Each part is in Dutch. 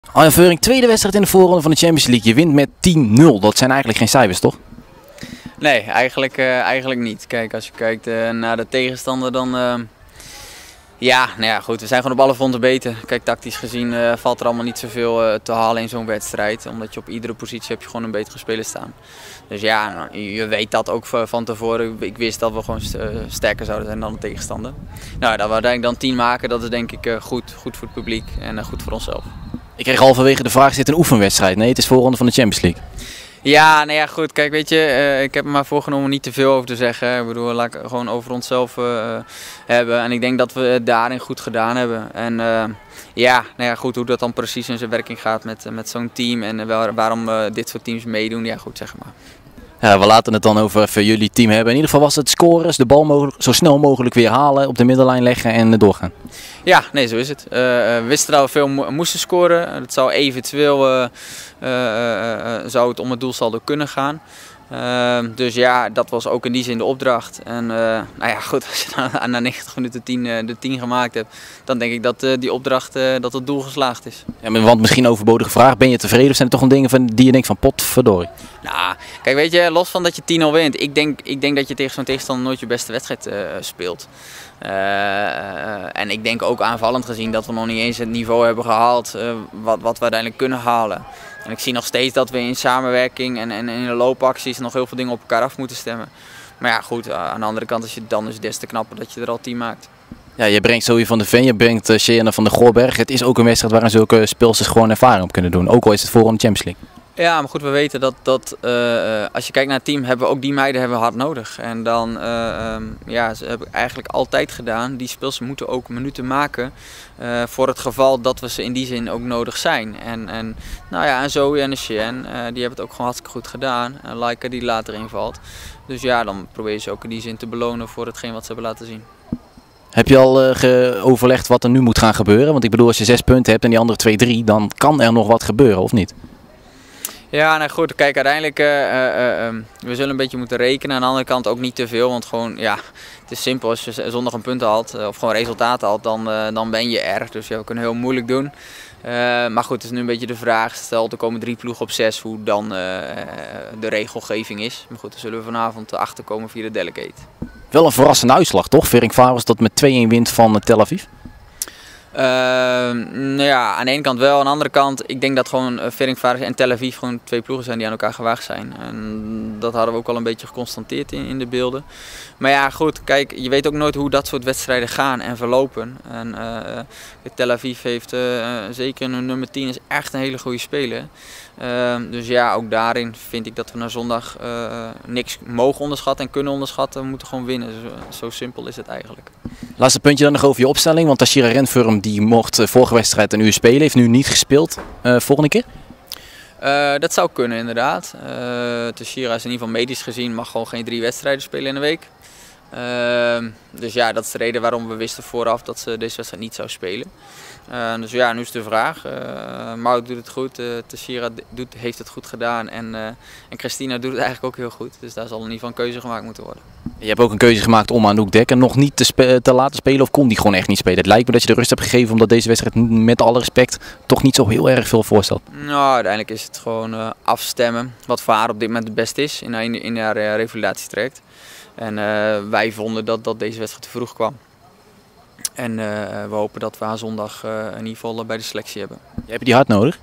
Arjan Veuring, tweede wedstrijd in de voorronde van de Champions League. Je wint met 10-0. Dat zijn eigenlijk geen cijfers, toch? Nee, eigenlijk niet. Kijk, als je kijkt naar de tegenstander, dan ja, nou ja, goed, we zijn gewoon op alle fronten beter. Kijk, tactisch gezien valt er allemaal niet zoveel te halen in zo'n wedstrijd. Omdat je op iedere positie heb je gewoon een betere speler staan. Dus ja, nou, je weet dat ook van tevoren. Ik wist dat we gewoon sterker zouden zijn dan de tegenstander. Nou, dat we uiteindelijk dan 10 maken, dat is denk ik goed voor het publiek en goed voor onszelf. Ik kreeg halverwege de vraag, is dit een oefenwedstrijd? Nee, het is voorronde van de Champions League. Ja, nou ja, goed. Kijk, weet je, ik heb me maar voorgenomen niet te veel over te zeggen. Ik bedoel, laat ik gewoon over onszelf hebben. En ik denk dat we het daarin goed gedaan hebben. En ja, nou ja, goed, hoe dat dan precies in zijn werking gaat met zo'n team en waarom dit soort teams meedoen, ja goed, zeg maar. Ja, we laten het dan over jullie team hebben. In ieder geval was het scoren, de bal zo snel mogelijk weer halen, op de middenlijn leggen en doorgaan. Ja, nee, zo is het. We wisten dat we veel moesten scoren. Het zou eventueel zou het om het doelsaldo kunnen gaan. Dus ja, dat was ook in die zin de opdracht. En nou ja, goed, als je na 90 minuten de 10 gemaakt hebt, dan denk ik dat die opdracht, dat het doel geslaagd is. Ja, want misschien overbodige vraag, ben je tevreden of zijn er toch dingen van die je denkt van potverdorie? Nou, kijk, weet je, los van dat je 10-0 wint, ik denk dat je tegen zo'n tegenstander nooit je beste wedstrijd speelt. En ik denk ook aanvallend gezien dat we nog niet eens het niveau hebben gehaald wat we uiteindelijk kunnen halen. En ik zie nog steeds dat we in samenwerking en in de loopacties nog heel veel dingen op elkaar af moeten stemmen. Maar ja, goed, aan de andere kant is het dan dus des te knapper dat je er al 10 maakt. Ja, je brengt Zoe van de Ven, je brengt Sjena van de Goorberg. Het is ook een wedstrijd waarin zulke speelsters gewoon ervaring op kunnen doen. Ook al is het voorronde Champions League. Ja, maar goed, we weten dat als je kijkt naar het team, hebben we ook die meiden hard nodig. En dan, ja, ze hebben eigenlijk altijd gedaan. Die speelsters moeten ook minuten maken voor het geval dat we ze in die zin ook nodig zijn. En nou ja, en Zoe en Chien, die hebben het ook gewoon hartstikke goed gedaan. En Laika die later invalt. Dus ja, dan probeer je ze ook in die zin te belonen voor hetgeen wat ze hebben laten zien. Heb je al overlegd wat er nu moet gaan gebeuren? Want ik bedoel, als je 6 punten hebt en die andere 2-3, dan kan er nog wat gebeuren, of niet? Ja, nou goed, kijk, uiteindelijk, we zullen een beetje moeten rekenen. Aan de andere kant ook niet te veel, want gewoon, ja, het is simpel. Als je zondag een punt haalt, of gewoon resultaten haalt, dan ben je er. Dus ja, we kunnen heel moeilijk doen. Maar goed, het is nu een beetje de vraag, stel er komen 3 ploegen op 6, hoe dan de regelgeving is. Maar goed, dan zullen we vanavond achterkomen via de delegate. Wel een verrassende uitslag, toch? Ferencváros dat met 2-1 wint van Tel Aviv. Nou ja, aan de ene kant wel, aan de andere kant, ik denk dat gewoon Ferencváros en Tel Aviv gewoon 2 ploegen zijn die aan elkaar gewaagd zijn. En dat hadden we ook al een beetje geconstateerd in de beelden. Maar ja, goed, kijk, je weet ook nooit hoe dat soort wedstrijden gaan en verlopen. En Tel Aviv heeft zeker hun nummer 10 is echt een hele goede speler. Dus ja, ook daarin vind ik dat we naar zondag niks mogen onderschatten en kunnen onderschatten. We moeten gewoon winnen. Zo simpel is het eigenlijk. Laatste puntje dan nog over je opstelling. Want Tashira Renfurm die mocht vorige wedstrijd een uur spelen. Heeft nu niet gespeeld. Volgende keer? Dat zou kunnen inderdaad. Tashira is in ieder geval medisch gezien mag gewoon geen 3 wedstrijden spelen in een week. Dus ja, dat is de reden waarom we wisten vooraf dat ze deze wedstrijd niet zou spelen. Dus ja, nu is de vraag. Maud doet het goed, Tashira heeft het goed gedaan en Christina doet het eigenlijk ook heel goed. Dus daar zal in ieder geval een keuze gemaakt moeten worden. Je hebt ook een keuze gemaakt om Anouk Dekker nog niet te laten spelen, of kon die gewoon echt niet spelen? Het lijkt me dat je de rust hebt gegeven omdat deze wedstrijd met alle respect toch niet zo heel erg veel voorstelt. Nou, uiteindelijk is het gewoon afstemmen wat voor haar op dit moment het beste is in haar revalidatietraject. En wij vonden dat deze wedstrijd te vroeg kwam. En we hopen dat we haar zondag in ieder geval bij de selectie hebben. Heb je die hard nodig?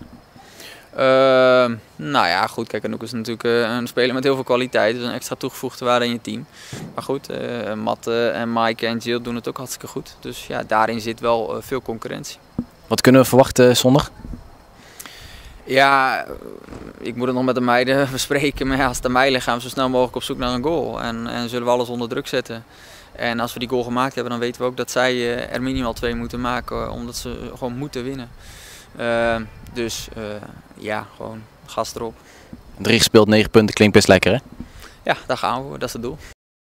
Nou ja, goed. Kijk, Anouk is natuurlijk een speler met heel veel kwaliteit. Dus een extra toegevoegde waarde in je team. Maar goed, Matte en Maaike en Jill doen het ook hartstikke goed. Dus ja, daarin zit wel veel concurrentie. Wat kunnen we verwachten zondag? Ja, ik moet het nog met de meiden bespreken. Maar ja, als het aan mij ligt, gaan we zo snel mogelijk op zoek naar een goal. En zullen we alles onder druk zetten. En als we die goal gemaakt hebben, dan weten we ook dat zij er minimaal 2 moeten maken. Omdat ze gewoon moeten winnen. Dus ja, gewoon gas erop. 3 gespeeld, 9 punten, klinkt best lekker hè? Ja, daar gaan we, dat is het doel.